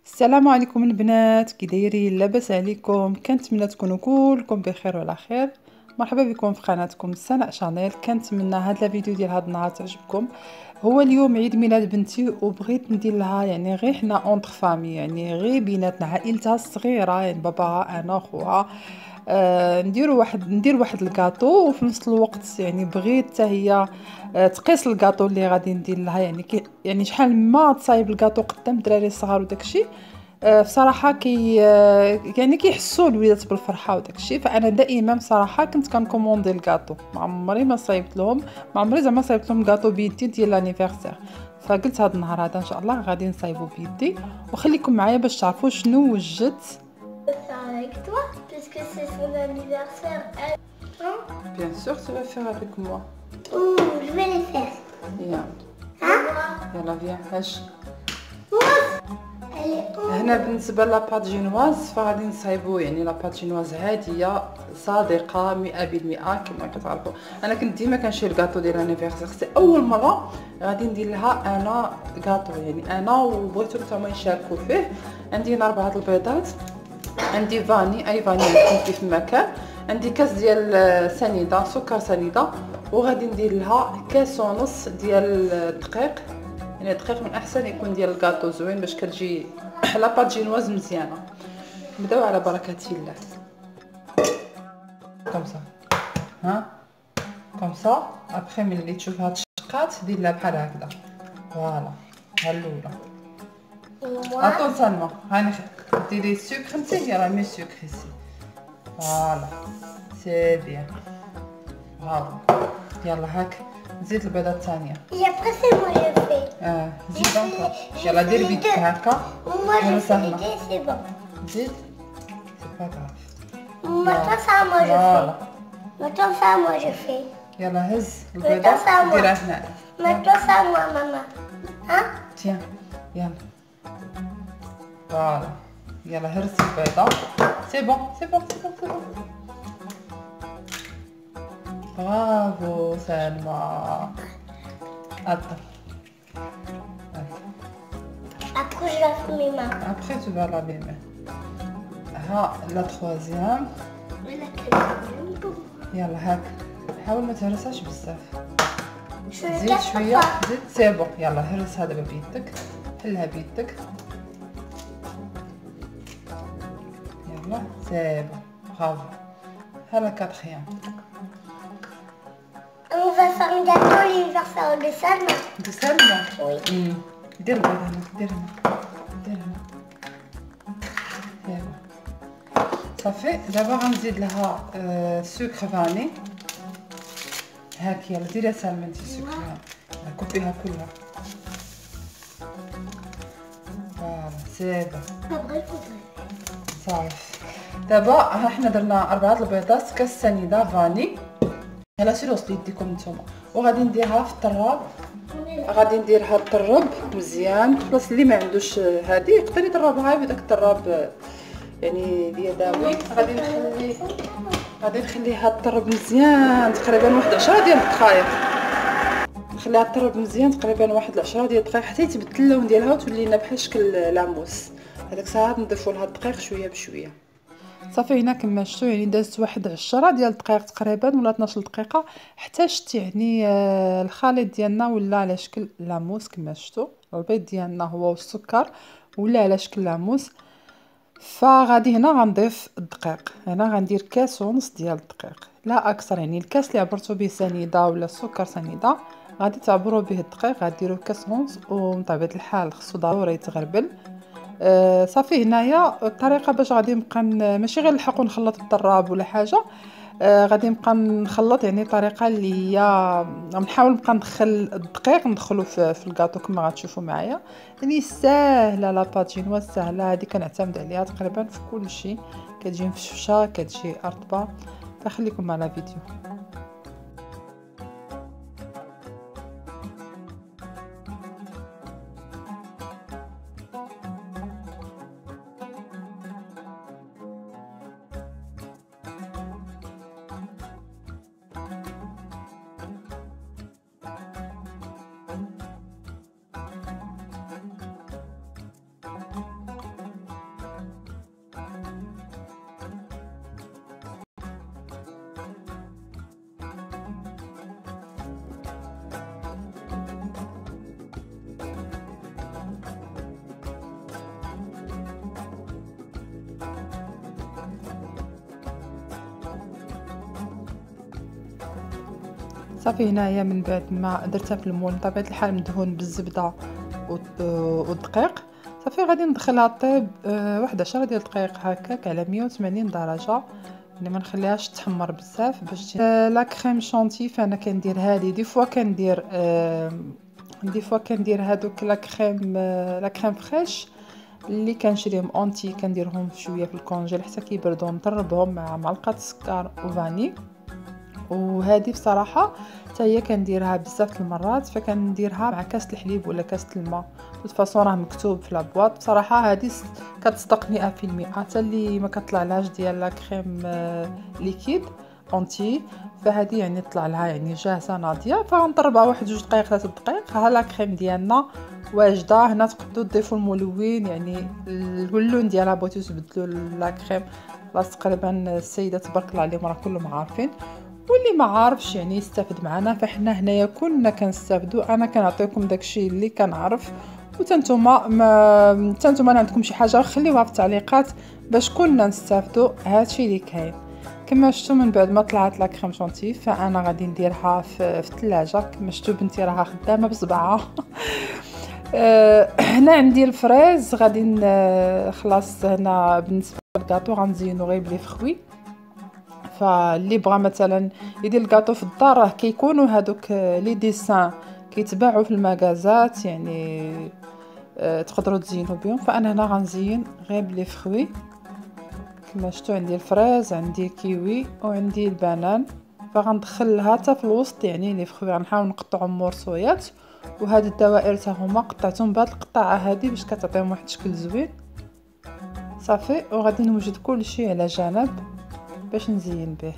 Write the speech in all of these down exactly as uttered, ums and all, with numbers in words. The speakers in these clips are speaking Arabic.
السلام عليكم البنات، كي دايرين؟ لاباس عليكم؟ كنتمنى تكونوا كلكم بخير وعلى خير. مرحبا بكم في قناتكم سناء شانيل. كنتمنى هذا الفيديو ديال هذا النهار تعجبكم. هو اليوم عيد ميلاد بنتي وبغيت ندير لها يعني غير حنا اونتر فامي، يعني غير بيناتنا عائلتها الصغيره، يعني باباها انا خوها. آه نديروا واحد ندير واحد الكاطو، وفي نفس الوقت يعني بغيت حتى هي آه تقيس الكاطو اللي غادي ندير لها، يعني كي يعني شحال ما تصايب الكاطو قدام الدراري الصغار وداكشي. آه بصراحه كي آه يعني كيحسوا الوليدات بالفرحه وداكشي. فانا دائما بصراحه كنت كنكوموندي الكاطو، ما عمري ما صايبت لهم، ما عمري زعما صايبت لهم كاطو بيدي ديال لانيفرسير. فقلت هذا النهار هذا ان شاء الله غادي نصايبو بيدي، وخليكم معايا باش تعرفوا شنو وجدت. Faire avec toi, puisque c'est son anniversaire. Hein? Bien sûr, tu vas faire avec moi. Ouh, je vais les faire. يلا Hein? يلا فيان. هاش Elle est où? هنا بالنسبه لاباط جينواز فغادي نصايبو، يعني لاباط جينواز عاديه صادقه مئة بالمئة. كما كتعرفوا انا كنت ديما كنشري الكاطو ديال لانيفرسير، سي اول مره غادي ندير لها انا كاطو، يعني انا وبغيتو نتوما يشاركوا فيه. عندي هنا اربعه البيضات، عندي فاني اي فاني عندكم كيف ما كان، عندي كاس ديال سنيده سكر سنيده، وغادي ندير لها كاس ونص ديال الدقيق. يعني الدقيق من احسن يكون ديال الكاطو زوين باش كتجي لاباط جينواز مزيانه. نبداو على بركه الله. كومسا ها كومسا ابخي ملي تشوف هاد الشقات دير لها بحال هكذا. فوالا ها الاولى. اتون سالمون هاني ديري السكر نتي راه مي سكر ici. فوالا سي بيان برافو. يلا هاك زيد البيضه الثانيه. Et après, c'est moi je fais. اه زيد انكور. يلا دير بيدك هكا. Moi je fais les deux, c'est bon. زيد سي با غاف. Maintenant, ça, moi je فوالا fais. Maintenant, ça, moi je fais. يلا هز Maintenant, البيضه ça, moi. ديرها هنا. Maintenant, ça, moi, maman. Hein? تيان يلا فوالا. يلا هرس البيضه. سي بون سي بون سي بون سي بون. برافو سلمى. attends Après, je lave mes mains. après tu vas laver les mains. ها la troisième. Mais la quatrième, bon. يلا هاك حاول ما تهرسهاش بزاف. Je زيد laisse شويه pas. زيد سي بون. يلا هرس هذا بيدك، حلها بيدك. يلا سي بون برافو. ها لا كاتريام. On va faire un gâteau à l'anniversaire de Salma. دي سلمى. Oui. امم دير البيض هنا، دير هنا، دير هنا. يلا صافي. دابا غنزيد لها آه سكر فاني. هاك يلا ديري سلمى انتي سكر فاني، كوبيها كلها. فوالا سي بون Après, il faudrait. صافي. دابا ها حنا درنا اربعه البيضات، كاس سنيده فاني. يلا سيروا وصلوا يديكم نتوما، وغادي نديرها في الطراب. غادي نديرها الطرب مزيان. خلاص اللي ما عندوش هذه يقدر يطربها بداك الطراب يعني اليدوي. غادي نخلي غادي نخليها تطرب مزيان تقريبا واحد عشرة ديال الدقائق. نخليها تطرب مزيان تقريبا واحد عشرة ديال الدقائق حتى يتبدل اللون ديالها وتولي لنا بحال شكل لاموس. هذاك الساعه نضيفوا لها الدقيق شويه بشويه. صافي هنا كما شفتوا يعني دازت واحد عشرة ديال الدقائق تقريبا ولا اثناش دقيقه حتى شت يعني آه الخليط ديالنا ولا على شكل لاموس. كما شفتوا البيض ديالنا هو والسكر ولا على شكل لاموس. فغادي هنا غنضيف الدقيق. هنا غندير كاس ونص ديال الدقيق لا اكثر، يعني الكاس اللي عبرتو به سنيده ولا السكر سنيده غادي تعبروا به الدقيق. غديروا كاس ونص وبطبيعه الحال خصو ضروري يتغربل. آه صافي. هنايا الطريقه باش غادي نبقى ماشي غير نلحقوا نخلط الطراب ولا حاجه. آه غادي نبقى نخلط يعني طريقه اللي هي نحاول نبقى ندخل الدقيق ندخلو في, في الكاطو كما غتشوفوا معايا. يعني ساهله لاباط جينواز ساهله، هذه كنعتمد عليها تقريبا في كل شيء. كتجي مفشوشه كتجي رطبه. فخليكم معنا فيديو. صافي هنايا من بعد ما درتها في المول بطبيعه الحال مدهون بالزبده والدقيق. صافي غادي ندخلها طيب أه واحد عشرة ديال الدقائق هكاك على مية وثمانين درجه، يعني ما نخليهاش تحمر بزاف باش أه لا كريم شونتي. فانا كندير هذه دي فوا كندير أه دي فوا كندير هذوك لا كريم أه لا كريم فريش اللي كنشريهم اونتي، كنديرهم شويه في الكونجيل حتى كيبردوا، نطربهم مع معلقه سكر وفاني. وهذه بصراحه حتى هي كنديرها بزاف المرات، فكنديرها مع كاس الحليب ولا كاس الماء. د فاصون راه مكتوب في لابواط. بصراحه هذه كتصدق مية في المية، حتى اللي ما كطلعلهاش ديال لا كريم ليكيد اونتي، فهذه يعني طلع لها يعني جاهزه ناضيه. فغنطربها واحد جوج دقائق ثلاث دقائق، ها لا كريم ديالنا واجده. هنا تقدروا تضيفوا الملون، يعني اللون ديالها بغيتو تبدلوا لا كريم خلاص تقريبا السيده تبارك الله عليهم راه كلهم عارفين، واللي ما عارفش يعني يستافد معنا. فاحنا هنايا كلنا كنستافدوا، انا كنعطيكم داكشي اللي كنعرف، وتنتوما ما تنتوما عندكم شي حاجه خليوها في التعليقات باش كلنا نستافدوا. هادشي اللي كاين. كما شفتوا من بعد ما طلعت لا كريم شونتي فانا غادي نديرها في, في الثلاجه. كما شفتوا بنتي راها خدامه بصبعها. هنا عندي الفريز غادي خلاص. هنا بالنسبه للكاطو غنزينو غير بلي فخوي. فاللي بغى مثلا يدير الكاطو في الدار راه كيكونوا هادوك لي ديسان كيتباعوا في المغازات، يعني أه تقدروا تزينوا بهم. فانا هنا غنزين غير بلي فخوي. كما شفتوا عندي الفريز، عندي كيوي، وعندي البنان. فغندخل لها حتى في الوسط يعني لي فخوي غنحاول نقطعهم مرصويات. وهاد الدوائر حتى هما قطعتهم بهاد القطعه هذه باش كتعطيهم واحد الشكل زوين. صافي وغادي نوجد كلشي على جنب باش نزين به.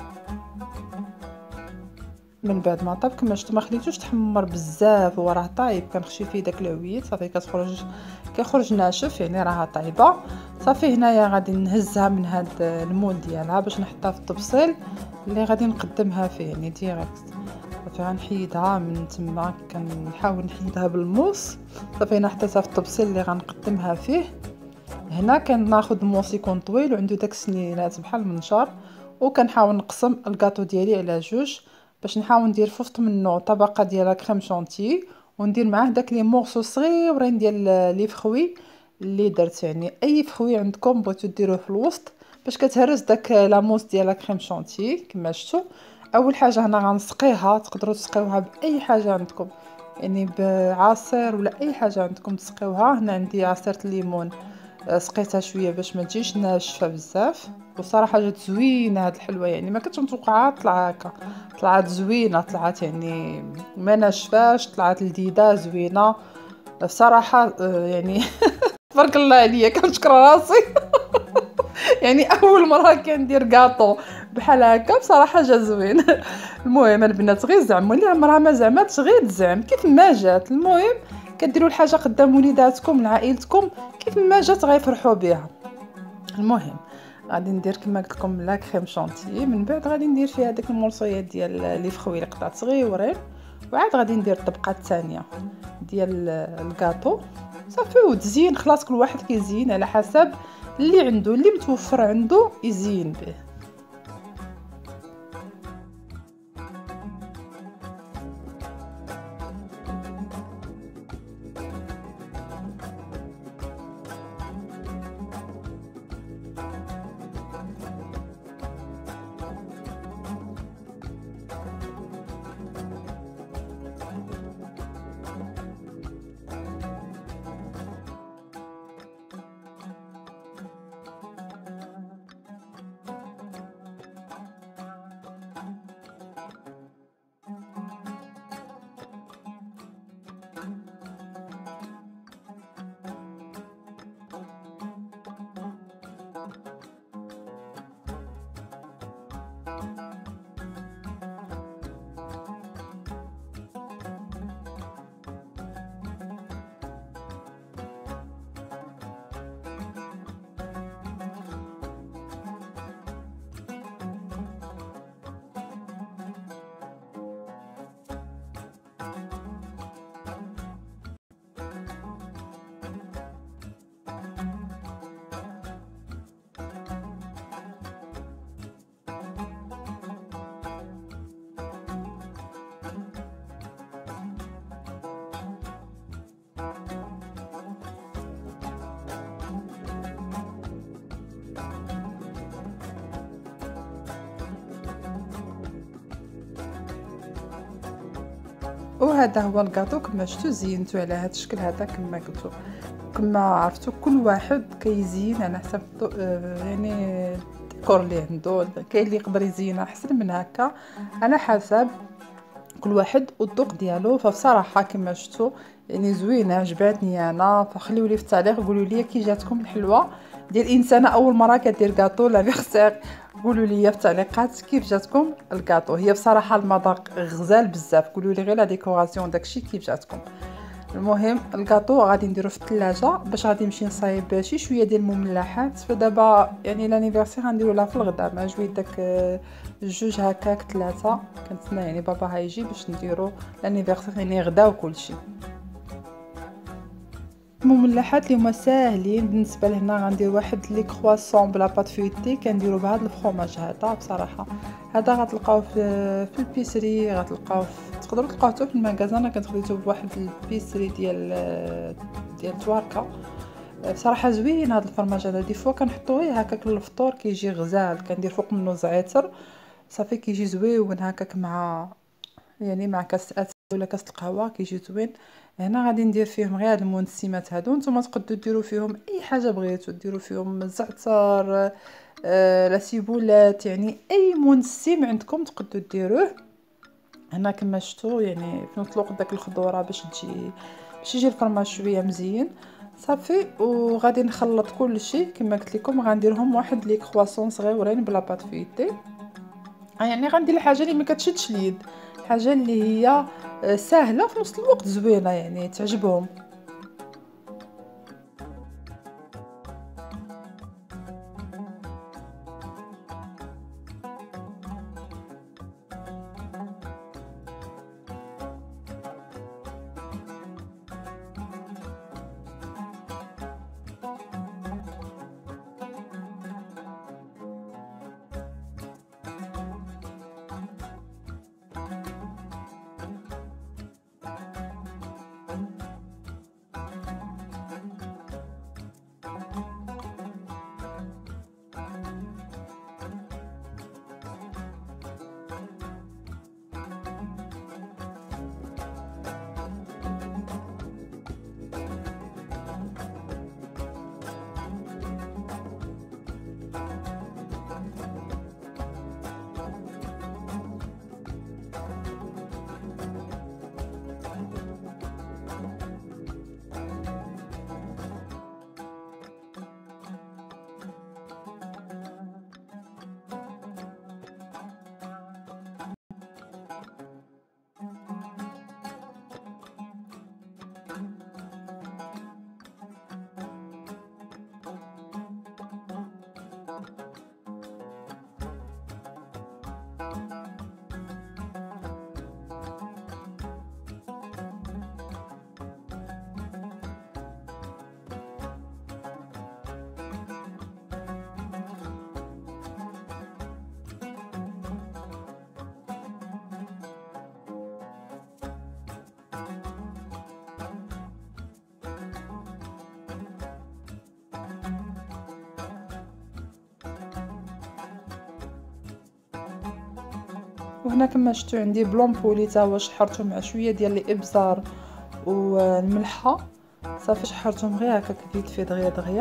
من بعد ما طاب كما شفتوا ما خليتوش تحمر بزاف، هو راه طايب كنخشي فيه داك العويد. صافي كتخرج كيخرج ناشف يعني راها طايبه. صافي هنايا غادي نهزها من هاد المول ديالها باش نحطها في الطبسيل اللي غادي نقدمها فيه يعني ديريكت. صافي غنحيدها من تما، كنحاول نحيدها بالموس. صافي هنا حطيتها في الطبسيل اللي غنقدمها فيه. هنا كناخذ الموس يكون طويل وعنده داك السنينات بحال المنشار، وكنحاول نقسم الكاطو ديالي على جوج باش نحاول ندير في وسط منه طبقه ديال كريم شونتي، وندير معاه داك لي مورسو صغيورين ديال لي فخوي اللي درت. يعني اي فخوي عندكم بغيتو ديروه في الوسط باش كتهرس داك لاموس ديال كريم شونتي. كما شفتوا اول حاجه هنا غنسقيها، تقدروا تسقيوها باي حاجه عندكم، يعني بعصير ولا اي حاجه عندكم تسقيوها. هنا عندي عصير الليمون سقيتها شويه باش ما تجيش ناشفه بزاف. وصراحه جات زوينه هاد الحلوه، يعني ما كنتش متوقعه طلع هكا. طلعت زوينه، طلعت يعني ما ناشفاش، طلعت لذيذه زوينه بصراحه. يعني تبارك الله عليا كنشكر راسي. يعني اول مره كندير كاطو بحال هكا بصراحه جا زوين. المهم البنات غير زعموا لي عمرها ما زعمات، غير تزعم كيف ما جات. المهم كديروا الحاجه قدام وليداتكم لعائلتكم كيف ما جات غيفرحوا بها. المهم غادي ندير كما قلت لكم لا كريم شونتي، من بعد غادي ندير فيها داك المرصويات ديال لي فخوي اللي قطعت صغيورين، وعاد غادي ندير الطبقه الثانيه ديال الكاطو. صافي وتزين خلاص. كل واحد كيزين على حسب اللي عنده، اللي متوفر عنده يزين به. وهذا هو الكاطو كما شفتوا زينتو على هذا الشكل هذا كما قلتوا كما عرفتوا كل واحد كيزين على حسب يعني الديكور اللي عنده. كاين اللي يقدر يزينها احسن من هكا على حسب كل واحد والذوق ديالو. فبصراحه كما شفتوا يعني زوينه عجباتني انا. فخليوا لي في التعليق قولوا لي كي جاتكم الحلوه ديال انسانه اول مره كدير كاطو لا بيغسير. قولوا لي في التعليقات كيف جاتكم الكاطو. هي بصراحه المذاق غزال بزاف. قولوا لي غير لا ديكوراسيون داكشي كيف جاتكم. المهم الكاطو غادي نديرو في الثلاجه باش غادي نمشي نصايب شي شويه ديال المملحات. فدابا يعني لانيفرسير غنديرو لها في الغدا مع جويه داك جوج هكاك ثلاثه. كنتسنى يعني بابا هيجي باش نديرو لانيفرسير يعني غدا وكلشي. المملحات اللي هما ساهلين بالنسبه لهنا غندير واحد لي كرواسون بلا بات فيوتي كنديرو بهذا الفرomاج هذا. بصراحه هذا غتلقاوه في في البيسري غتلقاوه تقدروا تلقاوه حتى في المغازه. انا كنت خديته بواحد البيسري ديال ديال تواركا. بصراحه زوين هذا الفرماج هذا. دي فوا كنحطوه غير هكاك للفطور كيجي غزال. كندير فوق منه زعتر صافي كيجي زوين هكاك مع يعني مع كاس ولا كاس القهوه كيجي زوين. هنا غادي ندير فيهم غير هاد المنسمات هادو. نتوما تقدروا ديروا فيهم اي حاجه بغيتو ديروا فيهم الزعتر آه لا سيبولات يعني اي منسم عندكم تقدروا ديروه. هنا كما شفتوا يعني نطلق داك الخضوره باش تجي باش يجي الفرماج شويه مزيان صافي. وغادي نخلط كل شيء كما قلت لكم. غنديرهم واحد لي كرواسون صغيورين بلا بات فيتي. يعني غندير الحاجه اللي ما كتشدش اليد حاجه اللي هي سهله في نفس الوقت زوينه يعني تعجبهم. وهنا كما شفتوا عندي بلون بولي تا هو شحرته مع شويه ديال الابزار والملحه صافي شحرتهم غير هكا كديت في دغيا دغيا.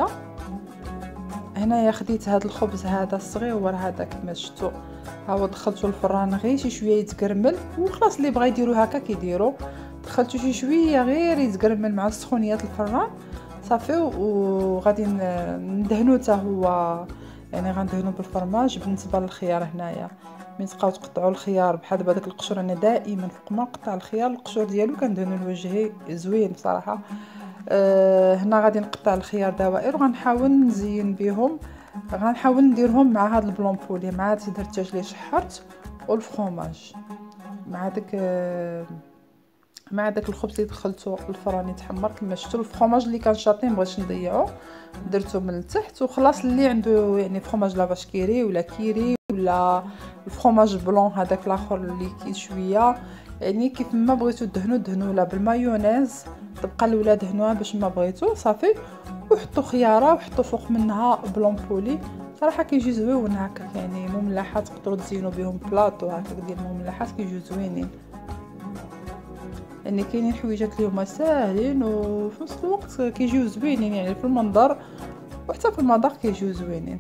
هنايا خديت هذا الخبز هذا الصغير هذا كما شفتوا ها هو دخلته الفران غير شي شويه يتكرمل وخلاص. اللي بغا يديروا هكا كيديروا. دخلته شي شويه غير يتكرمل مع سخونيات الفران صافي. وغادي ندهنو حتى هو يعني غندهنو بالفرماج. بالنسبه للخيار هنايا من تبقاو تقطعوا الخيار بحال دابا داك القشور انا دائما فوق ما نقطع الخيار القشور ديالو كندهنو الوجه زوين بصراحه. أه هنا غادي نقطع الخيار دوائر وغنحاول نزين بهم. غنحاول نديرهم مع هذا البلون بولي مع هذا الدرتاج اللي شحرت والفرomاج مع داك أه مع داك الخبز اللي دخلته الفران يتحمر كما شفتوا. الفرomاج اللي كان شاطين بغيتش نضيعو درته من التحت. وخلاص اللي عنده يعني فرomاج لا باش كيري ولا كيري ولا الفرomاج بلون هذاك الاخر اللي كي شويه يعني كيف ما بغيتو دهنوا دهنوا لا بالمايونيز تبقى الاولاد دهنوها باش ما بغيتو صافي. وحطوا خياره وحطوا فوق منها بلون بولي صراحه كيجي زوين هكا يعني مملحات تقدروا تزينوا بهم بلاطو هكا ديال المملحات كيجيو زوينين. يعني كاينين حويجات اللي هما ساهلين وفي نفس الوقت كيجيو زوينين، يعني في المنظر وحتى في المذاق كيجيو زوينين.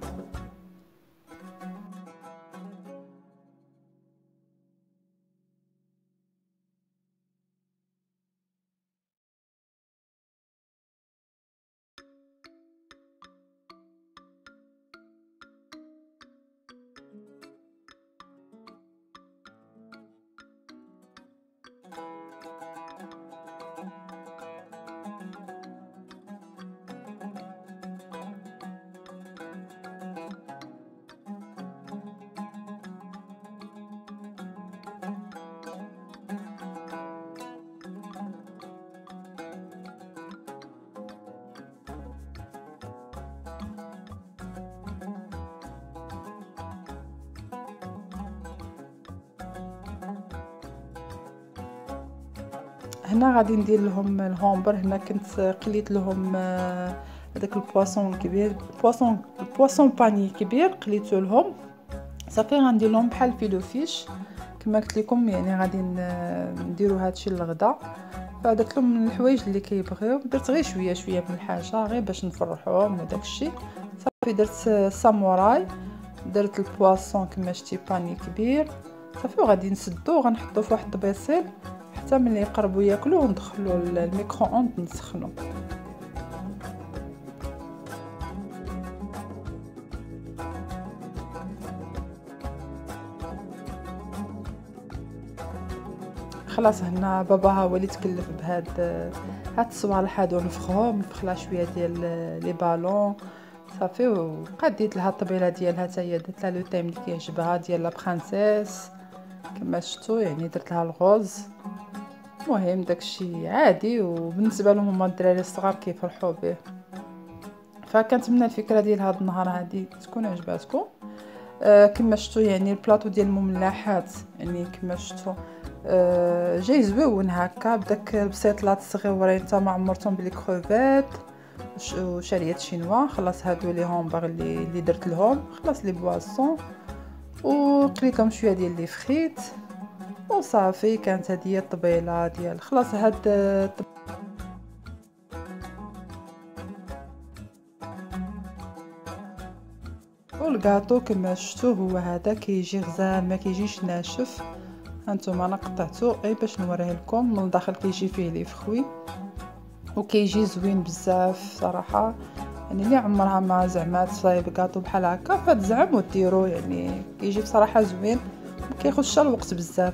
هنا غادي ندير لهم الهومبر. هنا كنت قليت لهم هذاك البواسون كبير، البواسون البواسون باني كبير قليته لهم صافي. غندير لهم بحال فيلو فيش كما قلت لكم، يعني غادي نديروا هادشي للغدا. فدرت لهم من الحوايج اللي كيبغيو، درت غير شويه شويه من الحاجه غير باش نفرحوهم وداك الشيء صافي. درت ساموراي، درت البواسون كما شتي باني كبير صافي، وغادي نسدو غنحطو في واحد البيصيل حتى ملي يقربوا ياكلوا وندخلوا الميكرو اوند نسخنوا. خلاص هنا بابا هو اللي تكلف بهاد هاد الصوالح هادو، نفخهم نفخلا شويه ديال لي بالون صافي. وقديت لها الطبيله ديالها حتى هي، درت لها لو تيم اللي كيعجبها ديال لا برانسيس كما شفتوا، يعني درت لها الغوز. المهم داكشي عادي، وبالنسبه لهم هما الدراري الصغار كيفرحوا به. فكنتمنى الفكره ديال هذا النهار هذه تكون عجباتكم. آه كما شفتوا يعني البلاطو ديال المملحات، يعني كما شفتوا آه جاي زوين هكا بداك البسيطلات الصغيورين حتى ما عمرتهم بلي كروفيت وشاريات شينوا. خلاص هادو لي هومبر اللي اللي درت لهم، خلاص لي بواسون، وقليت لهم شويه ديال لي فريت وصافي. كانت هذه الطبيله ديال خلاص هاد والكاطو كما شفتوا هو هذا كيجي غزال ما كيجيش ناشف. هانتوما انا قطعته غير باش نوريه لكم. من الداخل كيجي فيه لي فخوي وكيجي زوين بزاف صراحه، يعني اللي عمرها ما زعما تصايب كاطو بحال هكا فتزعم وديرو، يعني كيجي بصراحه زوين كيخش الوقت بزاف.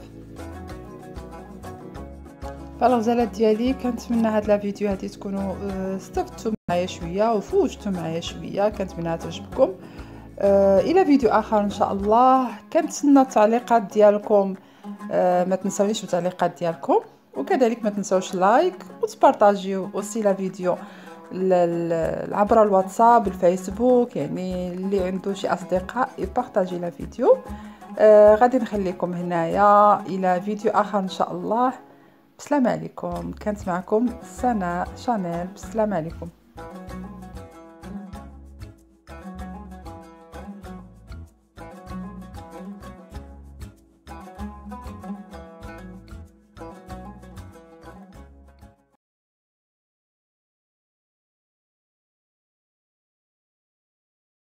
فالغزالات ديالي كنتمنى هاد لا فيديو هادي تكونوا استفدتوا معايا شويه وفوجتوا معايا شويه، كنتمنى تعجبكم. أه الى فيديو اخر ان شاء الله. كنتسنى التعليقات ديالكم، أه ما تنساونيش بالتعليقات ديالكم، وكذلك ما تنساوش لايك وتبارطاجيو اوسي لا فيديو عبر الواتساب الفيسبوك، يعني اللي عنده شي اصدقاء يبارطاجي لا فيديو. أه غادي نخليكم هنايا الى فيديو اخر ان شاء الله. بسلام عليكم. كانت معكم سناء شانيل. بسلام عليكم.